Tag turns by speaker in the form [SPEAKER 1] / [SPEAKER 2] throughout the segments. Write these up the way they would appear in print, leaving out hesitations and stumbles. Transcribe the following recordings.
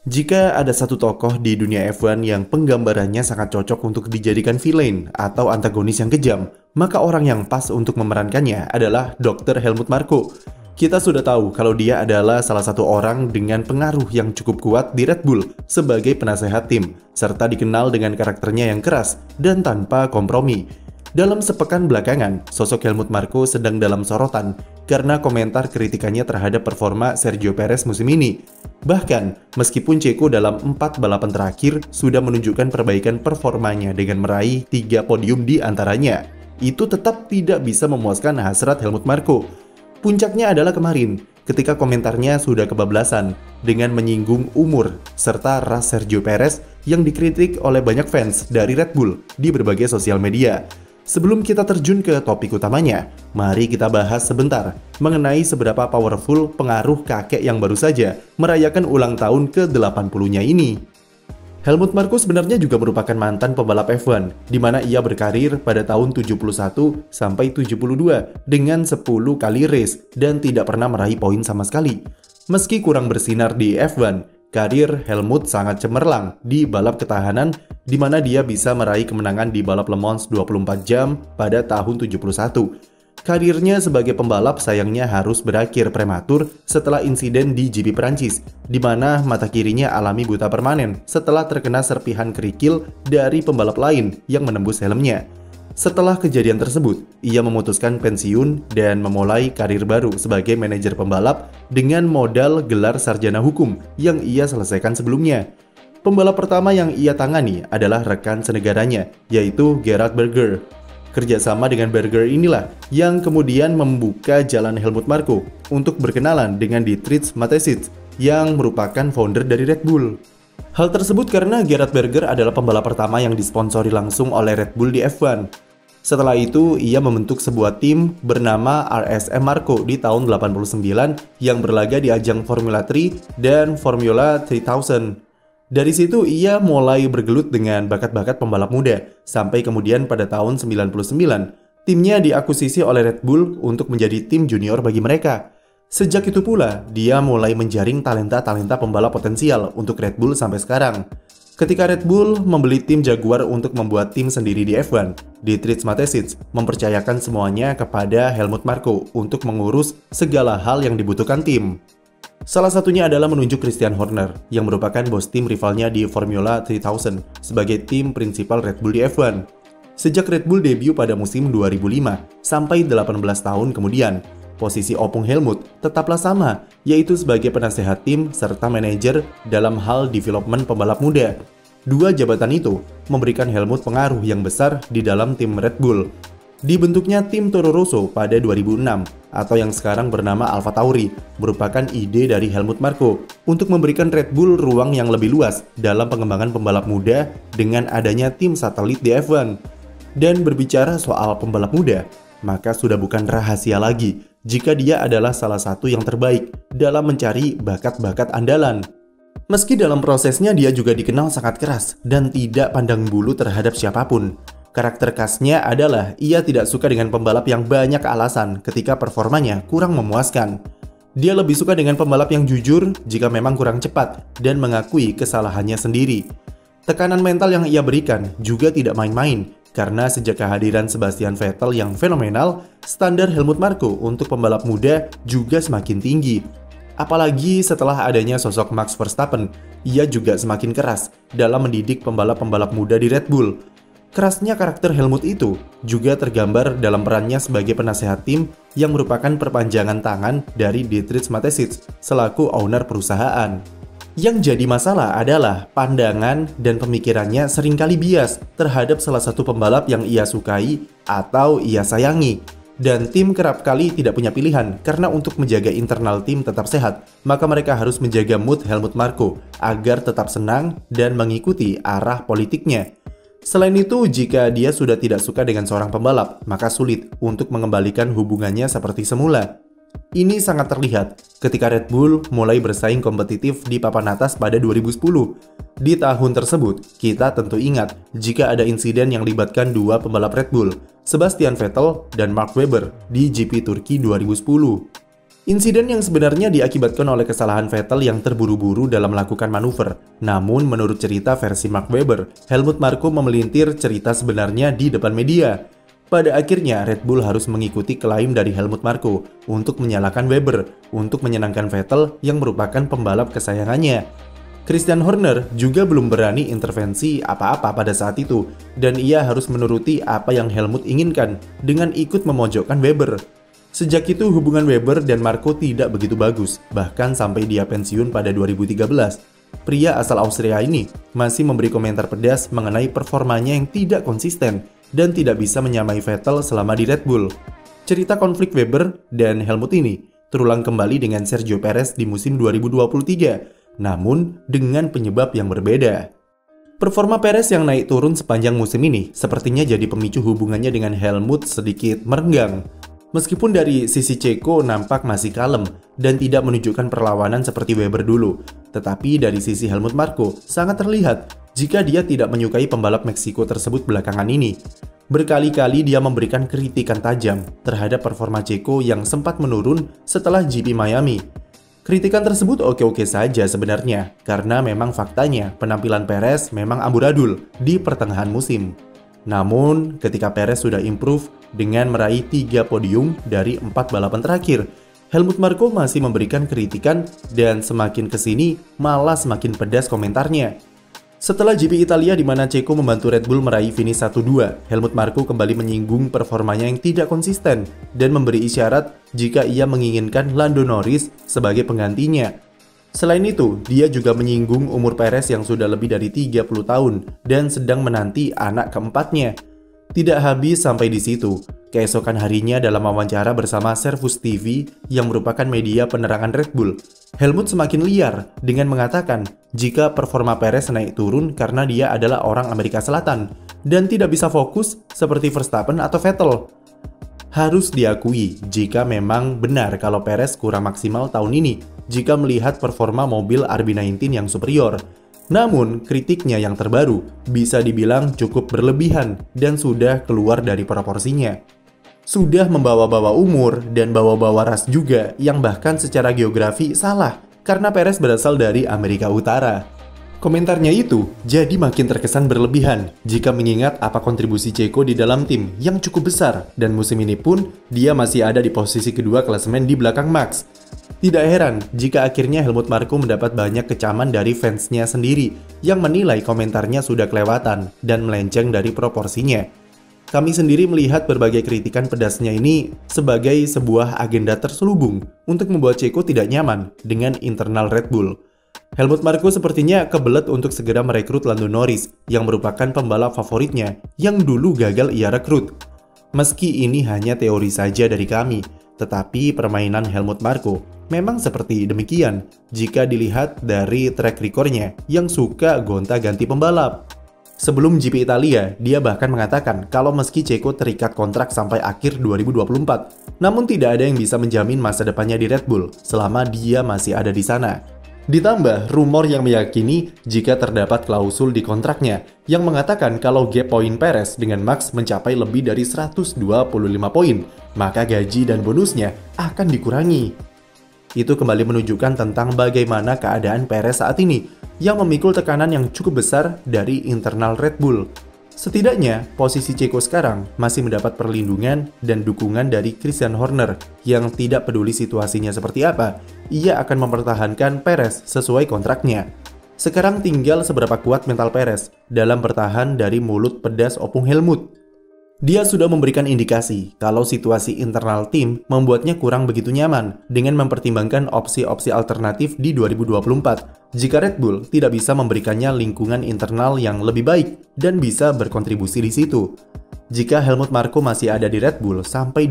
[SPEAKER 1] Jika ada satu tokoh di dunia F1 yang penggambarannya sangat cocok untuk dijadikan villain atau antagonis yang kejam, maka orang yang pas untuk memerankannya adalah Dr. Helmut Marko. Kita sudah tahu kalau dia adalah salah satu orang dengan pengaruh yang cukup kuat di Red Bull sebagai penasehat tim, serta dikenal dengan karakternya yang keras dan tanpa kompromi. Dalam sepekan belakangan, sosok Helmut Marko sedang dalam sorotan karena komentar kritikannya terhadap performa Sergio Perez musim ini. Bahkan, meskipun Ceko dalam 4 balapan terakhir sudah menunjukkan perbaikan performanya dengan meraih 3 podium di antaranya, itu tetap tidak bisa memuaskan hasrat Helmut Marko. Puncaknya adalah kemarin, ketika komentarnya sudah kebablasan dengan menyinggung umur serta ras Sergio Perez yang dikritik oleh banyak fans dari Red Bull di berbagai sosial media. Sebelum kita terjun ke topik utamanya, mari kita bahas sebentar mengenai seberapa powerful pengaruh kakek yang baru saja merayakan ulang tahun ke-80-nya ini. Helmut Marko sebenarnya juga merupakan mantan pembalap F1, di mana ia berkarir pada tahun 71 sampai 72 dengan 10 kali race dan tidak pernah meraih poin sama sekali. Meski kurang bersinar di F1, karir Helmut sangat cemerlang di balap ketahanan, di mana dia bisa meraih kemenangan di balap Le Mans 24 jam pada tahun 71. Karirnya sebagai pembalap sayangnya harus berakhir prematur setelah insiden di GP Perancis, di mana mata kirinya alami buta permanen setelah terkena serpihan kerikil dari pembalap lain yang menembus helmnya. Setelah kejadian tersebut, ia memutuskan pensiun dan memulai karir baru sebagai manajer pembalap dengan modal gelar sarjana hukum yang ia selesaikan sebelumnya. Pembalap pertama yang ia tangani adalah rekan senegaranya, yaitu Gerhard Berger. Kerjasama dengan Berger inilah yang kemudian membuka jalan Helmut Marko untuk berkenalan dengan Dietrich Mateschitz yang merupakan founder dari Red Bull. Hal tersebut karena Gerhard Berger adalah pembalap pertama yang disponsori langsung oleh Red Bull di F1. Setelah itu, ia membentuk sebuah tim bernama RSM Marko di tahun 89 yang berlaga di ajang Formula 3 dan Formula 3000. Dari situ ia mulai bergelut dengan bakat-bakat pembalap muda, sampai kemudian pada tahun 99, timnya diakuisisi oleh Red Bull untuk menjadi tim junior bagi mereka. Sejak itu pula, dia mulai menjaring talenta-talenta pembalap potensial untuk Red Bull sampai sekarang. Ketika Red Bull membeli tim Jaguar untuk membuat tim sendiri di F1, Dietrich Mateschitz mempercayakan semuanya kepada Helmut Marko untuk mengurus segala hal yang dibutuhkan tim. Salah satunya adalah menunjuk Christian Horner, yang merupakan bos tim rivalnya di Formula 3000, sebagai tim prinsipal Red Bull di F1. Sejak Red Bull debut pada musim 2005, sampai 18 tahun kemudian, posisi opung Helmut tetaplah sama, yaitu sebagai penasehat tim serta manajer dalam hal development pembalap muda. Dua jabatan itu memberikan Helmut pengaruh yang besar di dalam tim Red Bull. Dibentuknya tim Toro Rosso pada 2006 atau yang sekarang bernama Alfa Tauri merupakan ide dari Helmut Marko untuk memberikan Red Bull ruang yang lebih luas dalam pengembangan pembalap muda dengan adanya tim satelit di F1. Dan berbicara soal pembalap muda, maka sudah bukan rahasia lagi jika dia adalah salah satu yang terbaik dalam mencari bakat-bakat andalan. Meski dalam prosesnya dia juga dikenal sangat keras dan tidak pandang bulu terhadap siapapun. Karakter khasnya adalah ia tidak suka dengan pembalap yang banyak alasan ketika performanya kurang memuaskan. Dia lebih suka dengan pembalap yang jujur jika memang kurang cepat dan mengakui kesalahannya sendiri. Tekanan mental yang ia berikan juga tidak main-main, karena sejak kehadiran Sebastian Vettel yang fenomenal, standar Helmut Marko untuk pembalap muda juga semakin tinggi. Apalagi setelah adanya sosok Max Verstappen, ia juga semakin keras dalam mendidik pembalap-pembalap muda di Red Bull. Kerasnya karakter Helmut itu juga tergambar dalam perannya sebagai penasehat tim yang merupakan perpanjangan tangan dari Dietrich Mateschitz selaku owner perusahaan. Yang jadi masalah adalah pandangan dan pemikirannya seringkali bias terhadap salah satu pembalap yang ia sukai atau ia sayangi. Dan tim kerap kali tidak punya pilihan karena untuk menjaga internal tim tetap sehat, maka mereka harus menjaga mood Helmut Marko agar tetap senang dan mengikuti arah politiknya. Selain itu, jika dia sudah tidak suka dengan seorang pembalap, maka sulit untuk mengembalikan hubungannya seperti semula. Ini sangat terlihat ketika Red Bull mulai bersaing kompetitif di papan atas pada 2010. Di tahun tersebut, kita tentu ingat jika ada insiden yang melibatkan dua pembalap Red Bull, Sebastian Vettel dan Mark Webber di GP Turki 2010. Insiden yang sebenarnya diakibatkan oleh kesalahan Vettel yang terburu-buru dalam melakukan manuver. Namun menurut cerita versi Mark Webber, Helmut Marko memelintir cerita sebenarnya di depan media. Pada akhirnya Red Bull harus mengikuti klaim dari Helmut Marko untuk menyalahkan Webber untuk menyenangkan Vettel yang merupakan pembalap kesayangannya. Christian Horner juga belum berani intervensi apa-apa pada saat itu, dan ia harus menuruti apa yang Helmut inginkan dengan ikut memojokkan Webber. Sejak itu hubungan Webber dan Marko tidak begitu bagus, bahkan sampai dia pensiun pada 2013. Pria asal Austria ini masih memberi komentar pedas mengenai performanya yang tidak konsisten dan tidak bisa menyamai Vettel selama di Red Bull. Cerita konflik Webber dan Helmut ini terulang kembali dengan Sergio Perez di musim 2023, namun dengan penyebab yang berbeda. Performa Perez yang naik turun sepanjang musim ini sepertinya jadi pemicu hubungannya dengan Helmut sedikit merenggang. Meskipun dari sisi Ceko nampak masih kalem dan tidak menunjukkan perlawanan seperti Webber dulu, tetapi dari sisi Helmut Marko sangat terlihat jika dia tidak menyukai pembalap Meksiko tersebut belakangan ini. Berkali-kali dia memberikan kritikan tajam terhadap performa Ceko yang sempat menurun setelah GP Miami. Kritikan tersebut oke-oke saja sebenarnya, karena memang faktanya penampilan Perez memang amburadul di pertengahan musim. Namun, ketika Perez sudah improve dengan meraih 3 podium dari 4 balapan terakhir, Helmut Marko masih memberikan kritikan dan semakin kesini malah semakin pedas komentarnya. Setelah GP Italia di mana Ceko membantu Red Bull meraih finish 1-2, Helmut Marko kembali menyinggung performanya yang tidak konsisten dan memberi isyarat jika ia menginginkan Lando Norris sebagai penggantinya. Selain itu, dia juga menyinggung umur Perez yang sudah lebih dari 30 tahun dan sedang menanti anak keempatnya. Tidak habis sampai di situ. Keesokan harinya dalam wawancara bersama Servus TV yang merupakan media penerangan Red Bull, Helmut semakin liar dengan mengatakan jika performa Perez naik turun karena dia adalah orang Amerika Selatan dan tidak bisa fokus seperti Verstappen atau Vettel. Harus diakui jika memang benar kalau Perez kurang maksimal tahun ini jika melihat performa mobil RB19 yang superior. Namun, kritiknya yang terbaru bisa dibilang cukup berlebihan dan sudah keluar dari proporsinya. Sudah membawa-bawa umur dan bawa-bawa ras juga yang bahkan secara geografi salah karena Perez berasal dari Amerika Utara. Komentarnya itu jadi makin terkesan berlebihan jika mengingat apa kontribusi Ceko di dalam tim yang cukup besar dan musim ini pun dia masih ada di posisi kedua klasemen di belakang Max. Tidak heran jika akhirnya Helmut Marko mendapat banyak kecaman dari fansnya sendiri yang menilai komentarnya sudah kelewatan dan melenceng dari proporsinya. Kami sendiri melihat berbagai kritikan pedasnya ini sebagai sebuah agenda terselubung untuk membuat Ceko tidak nyaman dengan internal Red Bull. Helmut Marko sepertinya kebelet untuk segera merekrut Lando Norris yang merupakan pembalap favoritnya yang dulu gagal ia rekrut. Meski ini hanya teori saja dari kami, tetapi permainan Helmut Marko memang seperti demikian jika dilihat dari track record-nya yang suka gonta-ganti pembalap. Sebelum GP Italia, dia bahkan mengatakan kalau meski Ceko terikat kontrak sampai akhir 2024, namun tidak ada yang bisa menjamin masa depannya di Red Bull selama dia masih ada di sana. Ditambah rumor yang meyakini jika terdapat klausul di kontraknya yang mengatakan kalau gap poin Perez dengan Max mencapai lebih dari 125 poin, maka gaji dan bonusnya akan dikurangi. Itu kembali menunjukkan tentang bagaimana keadaan Perez saat ini yang memikul tekanan yang cukup besar dari internal Red Bull. Setidaknya, posisi Ceko sekarang masih mendapat perlindungan dan dukungan dari Christian Horner yang tidak peduli situasinya seperti apa, ia akan mempertahankan Perez sesuai kontraknya. Sekarang tinggal seberapa kuat mental Perez dalam bertahan dari mulut pedas opung Helmut. Dia sudah memberikan indikasi kalau situasi internal tim membuatnya kurang begitu nyaman dengan mempertimbangkan opsi-opsi alternatif di 2024 jika Red Bull tidak bisa memberikannya lingkungan internal yang lebih baik dan bisa berkontribusi di situ. Jika Helmut Marko masih ada di Red Bull sampai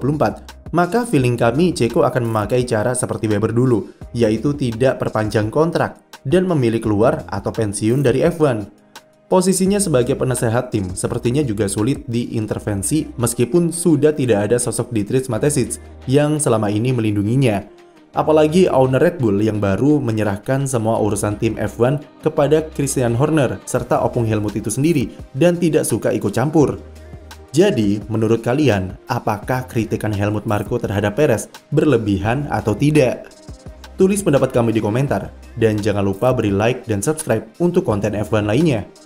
[SPEAKER 1] 2024, maka feeling kami Ceko akan memakai cara seperti Webber dulu, yaitu tidak perpanjang kontrak dan memilih keluar atau pensiun dari F1. Posisinya sebagai penasehat tim sepertinya juga sulit diintervensi meskipun sudah tidak ada sosok Dietrich Mateschitz yang selama ini melindunginya. Apalagi owner Red Bull yang baru menyerahkan semua urusan tim F1 kepada Christian Horner serta opung Helmut itu sendiri dan tidak suka ikut campur. Jadi, menurut kalian, apakah kritikan Helmut Marko terhadap Perez berlebihan atau tidak? Tulis pendapat kami di komentar, dan jangan lupa beri like dan subscribe untuk konten F1 lainnya.